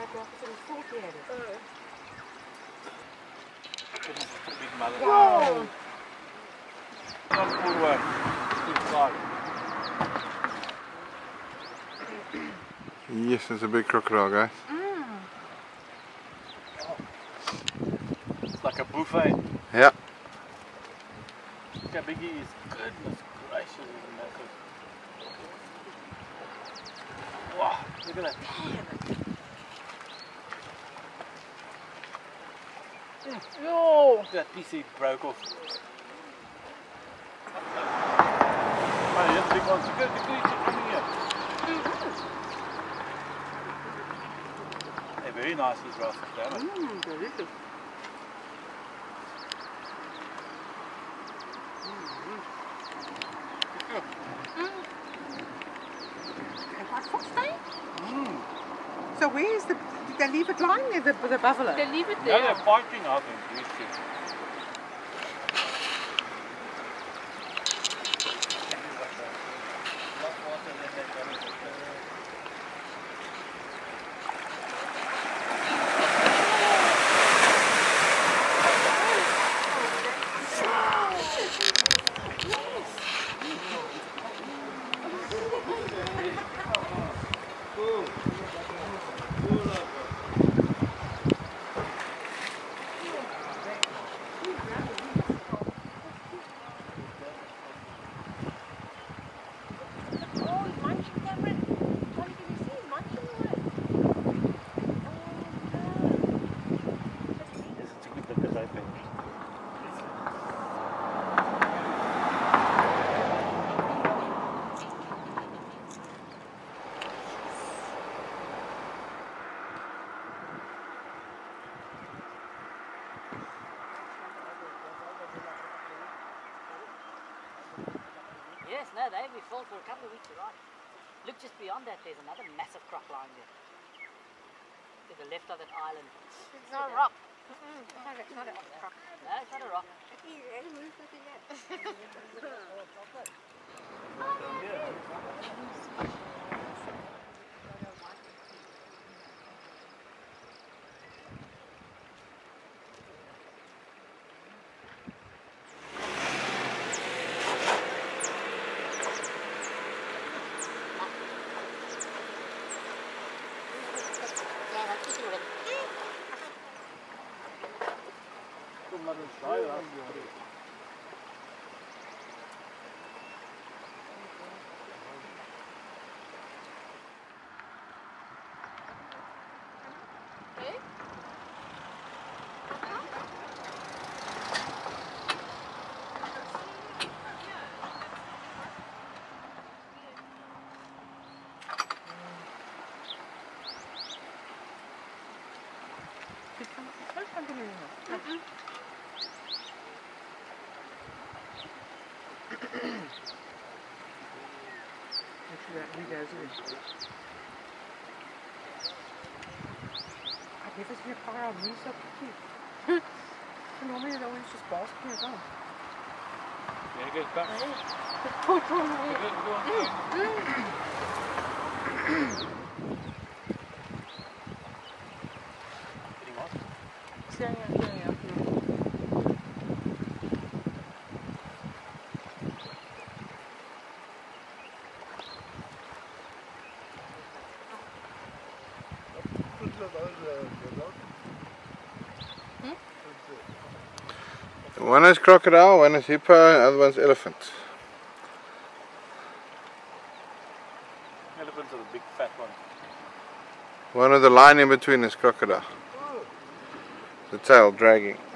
Wow! Not full way. Inside. Yes, it's a big crocodile, guys. It's like a buffet. Yeah. Look how big he is. Goodness gracious, he's massive. Wow, look at that. No! That piece he broke off. Oh, yeah, big ones. Look at the creature coming here. They're very nice, these Russell salmon. Delicious. So where is the? Did they leave it lying there, the buffalo? They leave it No, there. they're fighting, I think. These two. Yes, no, they've been full for a couple of weeks, you're right. Look, just beyond that, there's another massive croc lying there. To the left of that island. It's not a rock. It's not a rock. No, it's not a rock. I've never seen a crocodile move so quickly. Normally they're always just basking around. Yeah, it goes back. Getting what? Staring out. One is crocodile, one is hippo, and the other one's elephant. Elephants are the big fat ones. One of the line in between is crocodile. The tail dragging.